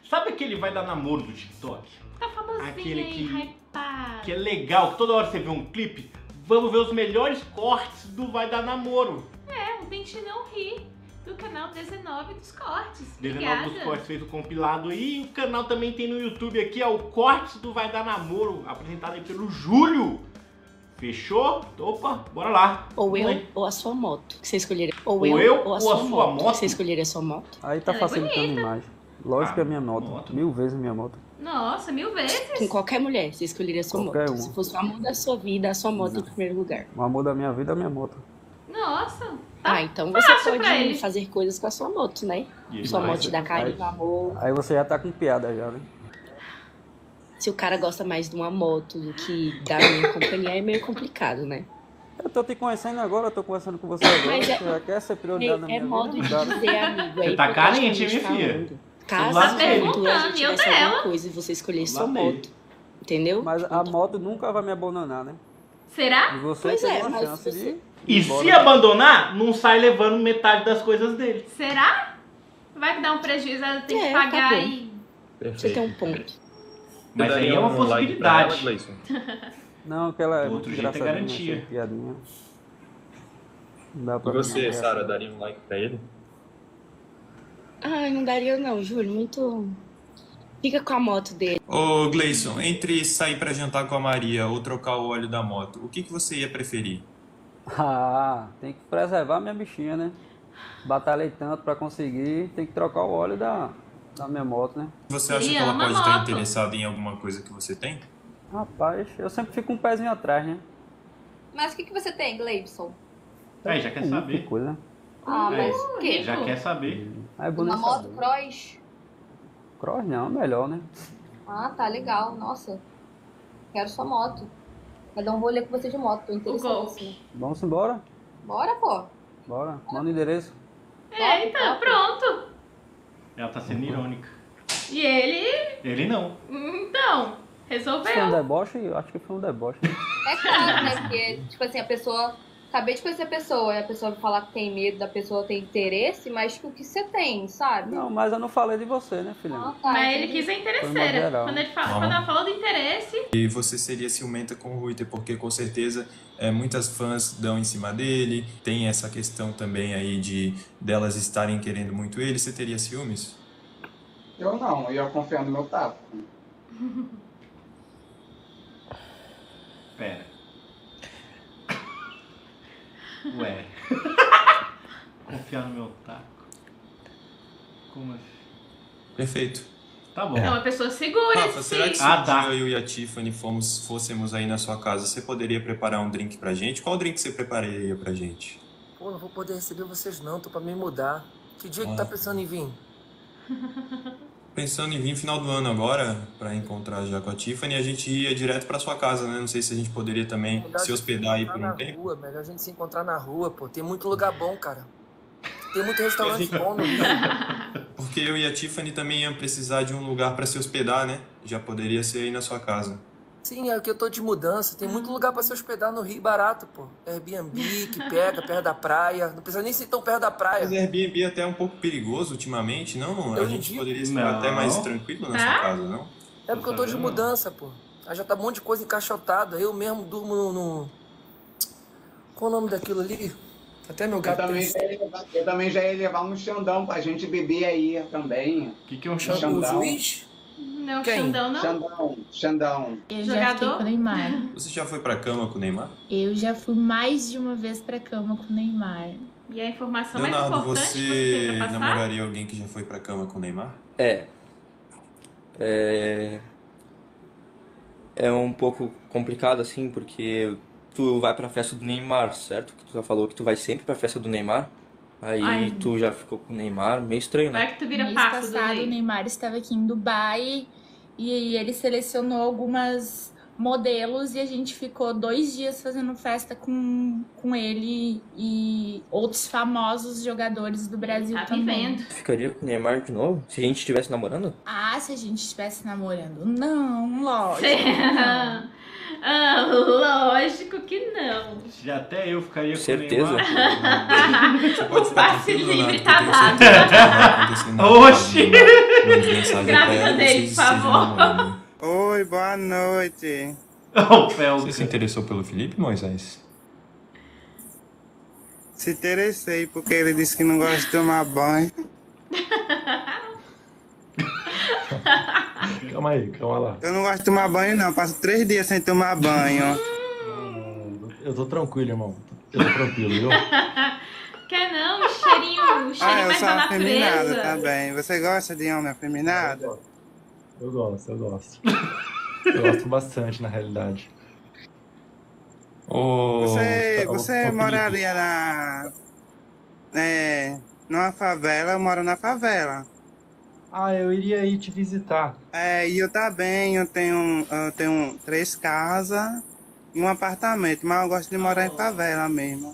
Sabe aquele vai dar namoro do TikTok? Tá famosinho Aquele aí, hypado. que é legal, que toda hora você vê um clipe. Vamos ver os melhores cortes do Vai Dar Namoro. É, o Vinte Não Ri, do canal 19 dos Cortes. 19 dos cortes fez o compilado aí. E o canal também tem no YouTube aqui, ó, o Cortes do Vai Dar Namoro, apresentado aí pelo Júlio. Fechou? Opa, bora lá. Ou eu ou a sua moto, que você escolheria. Ou eu ou a sua moto, que você escolheria a sua moto. Aí tá Ela é facilitando bonita. a imagem. Lógico que é a minha moto. 1000 vezes a minha moto. Nossa, 1000 vezes. Com qualquer mulher, você escolheria a sua Qualquer moto. uma. Se fosse o amor da sua vida, a sua moto em primeiro lugar. O amor da minha vida é a minha moto. Nossa. Ah, então você fácil pra pode ele. fazer coisas com a sua moto, né? E ele Sua vai- moto te dá carinho, amor. Aí você já tá com piada já, né? Se o cara gosta mais de uma moto do que da minha companhia, é meio complicado, né? Eu tô te conhecendo agora, eu tô conversando com você agora. Mas Você já quer ser prioridade na É minha modo de vida? dizer, amigo. Você tá carente, minha filha? falando. Caso Tá a gente perguntando, e eu tivesse dela? alguma coisa e você escolher sua Lasquei. moto. Entendeu? Mas a moto nunca vai me abandonar, né? Será? E você Pois tem é, uma mas chance você- de ir E embora. se abandonar, não sai levando metade das coisas dele. Será? Vai que dá um prejuízo, ela tem que É, tá pagar bom. e... Você tem um ponto. Mas aí daria é uma um like pra ela, possibilidade. Gleison? Não, que ela é Do muito outro jeito é engraçadinha, garantia. assim, piadinha. Não dá E pra você, não, Sara, daria um like pra ele? Ai, não daria não, Júlio. Muito... Fica com a moto dele. Ô Gleison, entre sair pra jantar com a Maria ou trocar o óleo da moto, o que você ia preferir? Ah, tem que preservar minha bichinha, né? Batalhei tanto pra conseguir, tem que trocar o óleo da minha moto, né? Você acha Ele que ela ama pode estar moto. interessada em alguma coisa que você tem? Rapaz, eu sempre fico um pezinho atrás, né? Mas o que você tem, Gleibson? Aí, já quer Muita saber. coisa. Ah, É. mas o quê? Já quer saber. Aí é Uma bonito moto saber. cross? Cross não, melhor, né? Ah, tá legal. Nossa. Quero sua moto. Vai dar um rolê com você de moto. Tô interessadíssima. Vamos embora? Bora, pô. Bora. Manda o endereço. É, então, pronto. Ela tá sendo irônica. E ele... Ele não. Então, Foi um resolveu. deboche? Eu acho que foi um deboche. É claro, né? Porque, tipo assim, a pessoa... Acabei de conhecer a pessoa. E a pessoa vai falar que tem medo, da pessoa ter interesse. Mas tipo, o que você tem, sabe? Não, mas eu não falei de você, né, filha? Ah, tá. Mas ele entendi. quis a Foi uma interesseira. geral. Quando ela falou do interesse... E você seria ciumenta com o Ruiter, porque com certeza muitas fãs dão em cima dele, tem essa questão também aí de delas estarem querendo muito ele, você teria ciúmes? Eu não, eu confio no meu taco. Pera. Ué. Confiar no meu taco. Como assim? Perfeito. Tá bom. É uma pessoa segura, Rafa, será que se Ah, um tá. dia eu e a Tiffany fôssemos aí na sua casa, você poderia preparar um drink pra gente? Qual drink você prepararia pra gente? Pô, não vou poder receber vocês não, tô pra me mudar. Que dia que tá pensando em vir? Pensando em vir final do ano agora, pra encontrar já com a Tiffany, a gente ia direto pra sua casa, né? Não sei se a gente poderia também se hospedar aí por na um tempo. rua, melhor a gente se encontrar na rua, pô. Tem muito lugar bom, cara. Tem muito restaurante bom no Rio. Porque eu e a Tiffany também iam precisar de um lugar pra se hospedar, né? Já poderia ser aí na sua casa. Sim, é que eu tô de mudança. Tem muito lugar pra se hospedar no Rio barato, pô. Airbnb, que pega, perto da praia. Não precisa nem ser tão perto da praia. Mas Airbnb é até um pouco perigoso ultimamente, não? A Eu gente digo. poderia estar até mais tranquilo na sua casa, não? É porque eu tô de mudança, pô. Aí já tá um monte de coisa encaixotada. Eu mesmo durmo no... Qual o nome daquilo ali? Até meu gato Eu também já ia levar um Xandão pra gente beber aí também. O que é um Xandão? O juiz? Não, Quem? Xandão não. Xandão. Eu já Jogador? fiquei com o Neymar. Você já foi pra cama com o Neymar? Eu já fui mais de uma vez pra cama com o Neymar. E a informação mais Leonardo, importante que você você tem pra passar? namoraria alguém que já foi pra cama com o Neymar? É um pouco complicado assim, porque tu vai pra festa do Neymar, certo? Que tu já falou que tu vai sempre pra festa do Neymar. Aí Ai. tu já ficou com o Neymar, meio estranho, né? Vai que tu vira Mês passo do passado, o Ney. Neymar estava aqui em Dubai e aí ele selecionou algumas modelos e a gente ficou 2 dias fazendo festa com ele e outros famosos jogadores do Brasil Tá também. vivendo. Tu ficaria com o Neymar de novo? Se a gente estivesse namorando? Ah, se a gente estivesse namorando? Não, lógico. Não. Ah, lógico que não. Já até eu ficaria Certeza? com o Neymar. Você pode ficar Passe tranquilo, livre, Leonardo, tá porque eu tenho certeza que não vai acontecer nada Oxi! com o Neymar. Mande mensagem pra Grávida ela, dele, vocês por favor. estejam namorando. Oi, boa noite. Você se interessou pelo Felipe, Moisés? Se interessei porque ele disse que não gosta de tomar banho. Calma aí, calma lá. Eu não gosto de tomar banho, não. Passo 3 dias sem tomar banho. Eu tô tranquilo, irmão. Eu tô tranquilo, viu? Quer não? O cheirinho Eu mais sou da afeminado natureza. também. Você gosta de homem afeminado? Eu gosto. Eu gosto bastante, na realidade. Você moraria numa favela? Eu moro na favela. Ah, eu iria ir te visitar. E eu também. Eu tenho 3 casas e um apartamento, mas eu gosto de morar em favela mesmo.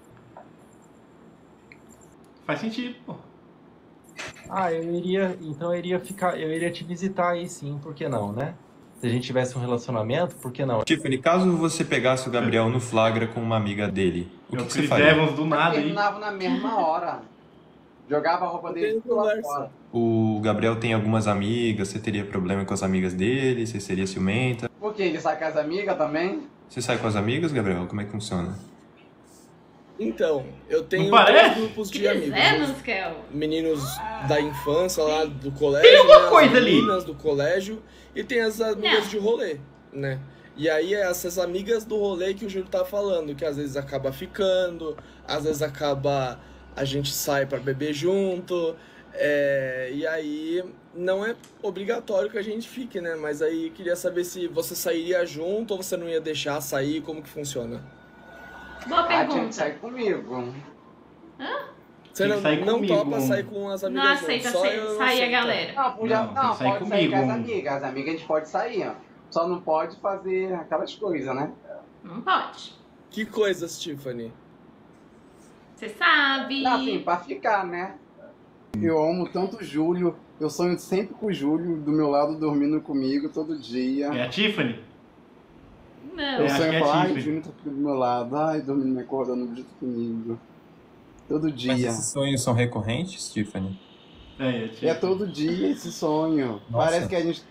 Faz sentido, pô. Ah, eu iria te visitar aí sim, por que não, né? Se a gente tivesse um relacionamento, por que não? Tiffany, caso você pegasse o Gabriel no flagra com uma amiga dele, o que você Chris faria? Evans do nada aí. Terminava na mesma hora. Jogava a roupa dele tudo lá fora. O Gabriel tem algumas amigas, você teria problema com as amigas dele? Você seria ciumenta? Por quê? Ele sai com as amigas também? Você sai com as amigas, Gabriel? Como é que funciona? Então, eu tenho Não parece? 3 grupos de Chris amigos. Evans, Kel. Meninos da infância lá do colégio, Tem alguma né, coisa as ali. meninas do colégio e tem as amigas de rolê, né? E aí é essas amigas do rolê que o Júlio tá falando, que às vezes acaba ficando, às vezes a gente sai pra beber junto, e aí não é obrigatório que a gente fique, né? Mas aí queria saber se você sairia junto ou você não ia deixar sair, como que funciona? Boa Tinha que pergunta. sair comigo. Você Tem que sair não comigo. topa sair com as amigas Não junto, aceita só sair eu a aceito. galera. Não, podia, Não, tem que sair pode sair comigo. com as amigas. As amigas a gente pode sair, ó. Só não pode fazer aquelas coisas, né? Não pode. Que coisas, Tiffany? Você sabe. Não, assim, pra ficar, né? Eu amo tanto o Júlio. Eu sonho sempre com o Júlio do meu lado, dormindo comigo todo dia. É a Tiffany? Não. Eu acho sonho que é falar, ai, Tiffany. o Júlio tá aqui do meu lado. Ai, dormindo, me acordando junto comigo. Todo dia. Mas esses sonhos são recorrentes, Tiffany? É Tiffany. É todo dia esse sonho. Nossa. Parece que a gente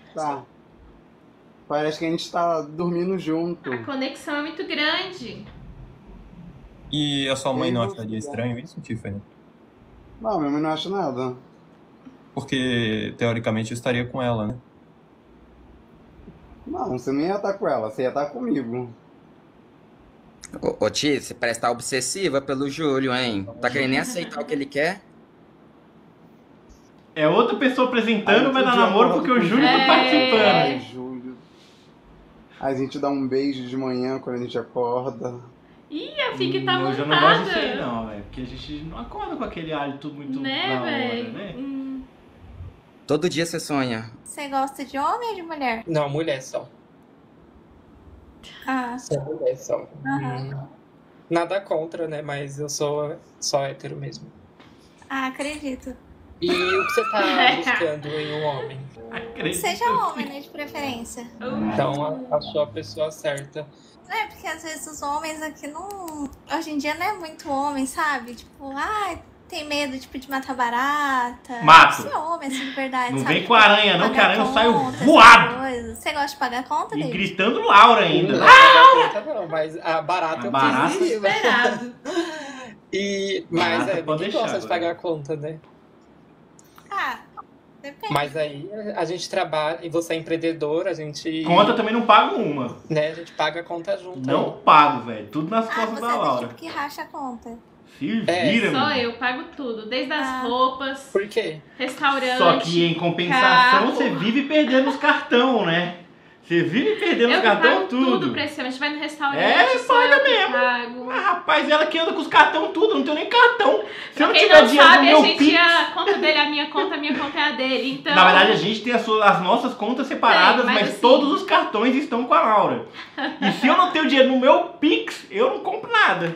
tá dormindo junto. A conexão é muito grande. E a sua mãe não Eu- acharia estranho isso, Tiffany? Não, minha mãe não acha nada. Porque, teoricamente, eu estaria com ela, né? Não, você não ia estar com ela, você ia estar comigo. Ô, Ti, você parece estar obsessiva pelo Júlio, hein? Tá querendo nem aceitar o que ele quer? É outra pessoa apresentando, vai dar namoro porque o Júlio tá É. participando. Ai, Júlio. A gente dá um beijo de manhã quando a gente acorda. Ih, a Fique tá Eu já não gosto disso aí montada. não, velho. Porque a gente não acorda com aquele hálito muito Né, da hora, velho? né? Todo dia você sonha. Você gosta de homem ou de mulher? Não, mulher só. Ah, Só mulher só. Aham. Nada contra, né? Mas eu sou só hétero mesmo. acredito. E o que você tá buscando em um homem? Que seja homem, né, de preferência. Então, achou a pessoa certa. É, porque às vezes os homens aqui não... Hoje em dia não é muito homem, sabe? Tipo, tem medo, tipo, de matar barata. Mato. Ser homem, assim, de verdade, Não sabe? vem com a aranha não, que a Pagar aranha saiu conta, essas voado. coisas. Você gosta de pagar conta, E David? gritando Laura ainda. Não pagar conta não, mas a barata eu barata? fiz em cima. Esperado. Mas Barata pode ninguém deixar, gosta de agora. pagar conta, né? Depende. Mas aí a gente trabalha, e você é empreendedor, a gente... Conta também não pago uma. Né, a gente paga a conta junto. Não pago, velho. Tudo nas costas Você da é do Laura. tipo que racha a conta. Se vira, Só meu. eu pago tudo, desde as roupas, Por quê? restaurante. Só que em compensação carro. você vive perdendo os cartão, né? Você vive perdendo os Eu cartão pago tudo pra esse homem. A gente vai no restaurante, É, só paga eu que mesmo. pago. Mas, rapaz, ela que anda com os cartão tudo, eu não tenho nem cartão. Se eu não Quem tiver não dinheiro no sabe, a meu gente Pix... a conta dele é a minha conta é a dele. Então... Na verdade, a gente tem as nossas contas separadas, Tem, mas mas assim- todos os cartões estão com a Laura. E se eu não tenho dinheiro no meu Pix, eu não compro nada.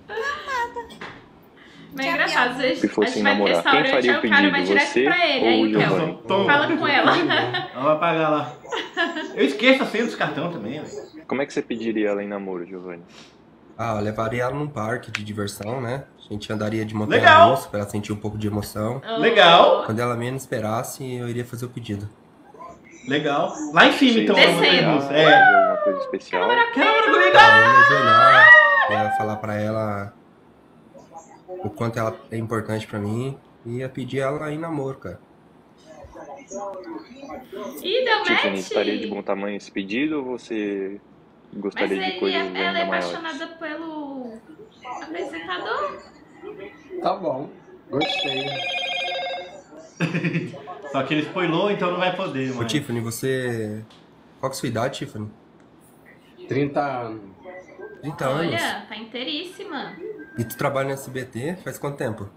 Mas é engraçado, às vezes Se a fosse gente vai no namorar, quem restaurante, faria aí o o cara vai pedido, direto você pra ele. ou Aí, o então, Giovanni? fala com ela. Ela vai pagar lá. Eu esqueço a senha dos cartões também, velho. Como é que você pediria ela em namoro, Giovanni? Ah, eu levaria ela num parque de diversão, né? A gente andaria de Legal. montanha-russa pra ela sentir um pouco de emoção. Legal. Quando ela menos esperasse, eu iria fazer o pedido. Legal. Lá em cima, então. Descendo. Alguma coisa especial. Quero comigo. Ah, eu ia ajoelhar, ia falar pra ela o quanto ela é importante pra mim e ia pedir ela em namoro, cara. Ih, deu Tiffany, match. estaria de bom tamanho esse pedido ou você Mas gostaria de coisas ela é ainda maiores? apaixonada pelo apresentador. Tá bom, gostei. Só que ele spoilou, então não vai poder, Ô, mano. Tiffany, você... Qual que é a sua idade, Tiffany? 30 anos. 30 anos? Olha, tá inteiríssima. E tu trabalha no SBT faz quanto tempo?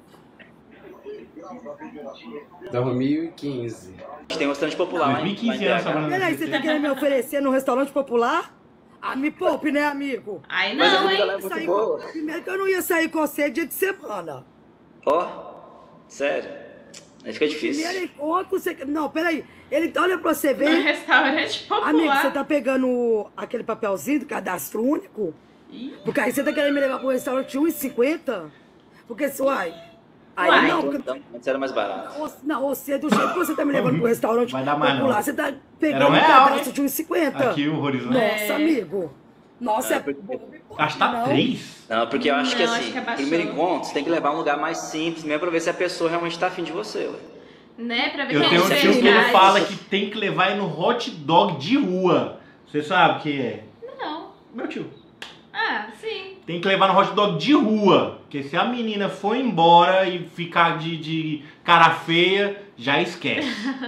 2015. Tem um restaurante popular lá em 2015 anos trabalhando no Peraí, você tá querendo me oferecer num restaurante popular? Ah, me poupe, né, amigo? Ai, Mas a não, comida lá é hein? muito Sair boa. Primeiro que eu não ia sair com você dia de semana. Ó, sério. Aí fica difícil. Primeiro encontro, você... Não, peraí. Ele olha pra você No ver. restaurante popular. Amigo, você tá pegando aquele papelzinho do cadastro único? Porque aí você tá querendo me levar pro restaurante 1,50? Porque, uai... Aí não, porque... Então, antes era mais barato. Não, você, do jeito que você tá me levando pro restaurante Vai dar mais, popular, não. você tá Era pegando um um real, cadastro de 1,50. Aqui o horizonte. Nossa, amigo. Nossa, é... Acho que tá Não. 3. Não, porque eu acho que Não, assim, acho que abaixou. primeiro encontro, você tem que levar um lugar mais simples mesmo pra ver se a pessoa realmente tá afim de você, ué. Né, pra ver Eu quem tenho um é tio que ele verdade. fala que tem que levar ele no hot dog de rua. Você sabe o que é? Não. Meu tio. Ah, sim. Tem que levar no hot dog de rua. Porque se a menina for embora e ficar de cara feia, já esquece.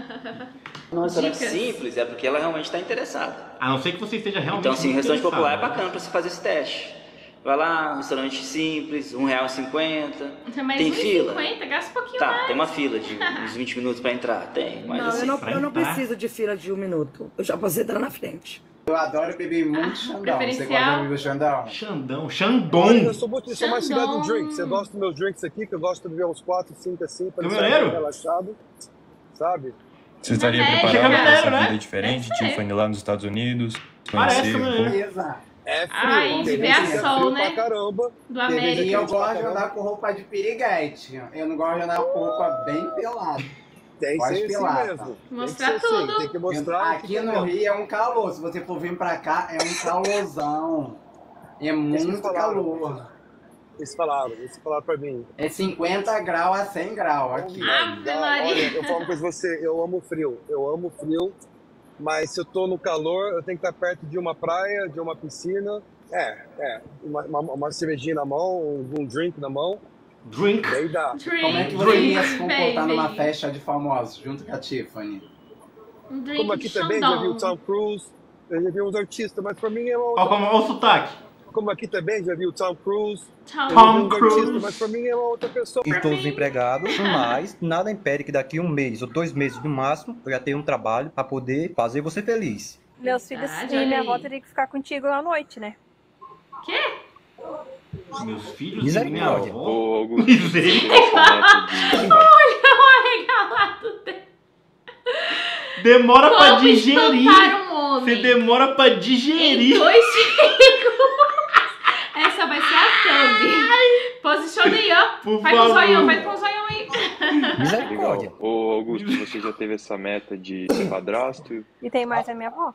Num restaurante Dicas. simples é porque ela realmente tá interessada. A não ser que você esteja realmente Então, assim, muito restaurante interessado, popular é né? bacana pra você fazer esse teste. Vai lá, um restaurante simples, R$1,50. Mas Tem fila? 1,50, gasta um pouquinho Tá, mais. tem uma fila de uns 20 minutos pra entrar. Tem, mas Não, assim... eu não preciso de fila de 1 minuto. Eu já posso entrar na frente. Eu adoro beber muito Xandão. Você preferencial. gosta de beber Xandão? Xandão, Olha, Xandão. eu sou mais chegado no drink. Você gosta dos meus drinks aqui, que eu gosto de ver uns 4, 5 assim, pra Que deixar maneiro. bem relaxado. Sabe? Você estaria Chega preparado para maneiro, essa né? vida diferente? Tiffany lá nos Estados Unidos? Parece Conhecer um pouco? Exato. É frio. Ai, de ver a é sol, frio né? pra caramba. Do E América. eu gosto de andar com roupa de piriguete. Eu não gosto de andar com roupa bem pelada. Tem que Pode ser assim pelar, mesmo. tá? Mostrar tem que ser tudo. Tem que mostrar. Aqui no Rio é um calor. Se você for vir pra cá, é um calorzão. É muito calor. Eles falaram pra mim. É 50 graus a 100 graus aqui. Ave Olha, Maria. eu falo uma coisa pra você, eu amo frio, mas se eu tô no calor, eu tenho que estar perto de uma praia, de uma piscina, uma cervejinha na mão, um drink na mão. Drink. Daí dá. Como é que você ia se comportar numa festa de famosos junto com a Tiffany? Um drink Como aqui de também, já vi o Xandão. Tom Cruise, eu já vi uns artistas, mas pra mim é uma Olha o sotaque. Como aqui também, já vi o Tom Cruise, Tom eu já vi uns Cruise. artistas, mas pra mim é uma outra pessoa. Estou desempregado, mas nada impede que daqui 1 mês ou 2 meses no máximo eu já tenha um trabalho para poder fazer você feliz. Meus filhos Verdade, e olha minha aí. avó teriam que ficar contigo à noite, né? Quê? Meus filhos e minha Misericórdia. avó. Ô, Augusto, Misericórdia. Olha o arregalado dele. Demora pra Como digerir. espantar um homem? Você demora pra Em digerir. 2 segundos. Essa vai ser a thumb. Posiciona aí, ó. Por Faz favor. um zoião, faz um zoião aí. Misericórdia. Ô, Augusto, você já teve essa meta de ser padrasto? E tem mais a minha avó.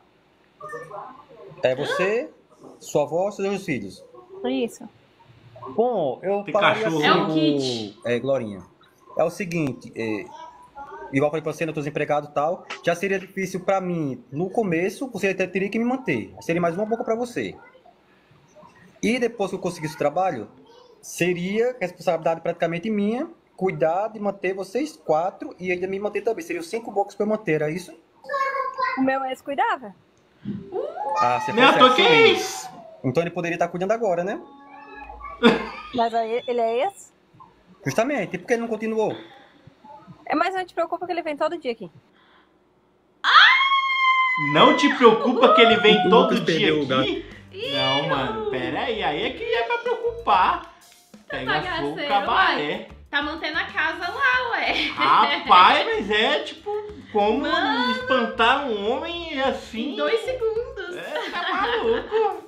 É você, sua avó e seus 2 filhos. Isso. Bom, eu Tem falaria cachorro. assim, É um kit. Glorinha, é o seguinte, igual eu falei pra você, eu tô desempregado e tal, já seria difícil pra mim, no começo, você até teria que me manter, seria mais uma boca pra você. E depois que eu conseguisse o trabalho, seria responsabilidade praticamente minha, cuidar de manter vocês 4 e ainda me manter também, seriam 5 bocas pra eu manter, é isso? O meu ex cuidava. Ah, você Não, consegue tô que ser é mesmo. isso? Então ele poderia estar cuidando agora, né? Mas aí ele é ex? Justamente, e por que ele não continuou? É, mas não te preocupa que ele vem todo dia aqui. Não te preocupa que ele vem O todo Lucas dia perdeu o aqui? Não, mano, pera aí é que é pra preocupar. Pega fogo, Bagaceiro, cabaré. uai. Tá mantendo a casa lá, ué. Rapaz, mas é tipo, como espantar um homem assim. Em 2 segundos. É, tá maluco.